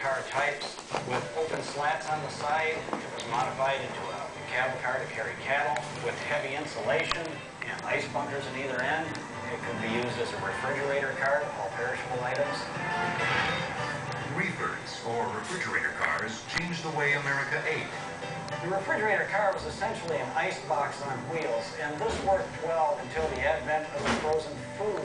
car types with open slats on the side. It was modified into a cattle car to carry cattle with heavy insulation and ice bunkers on either end. It could be used as a refrigerator car to haul perishable items. Reefers, or refrigerator cars, changed the way America ate. The refrigerator car was essentially an ice box on wheels, and this worked well until the advent of the frozen food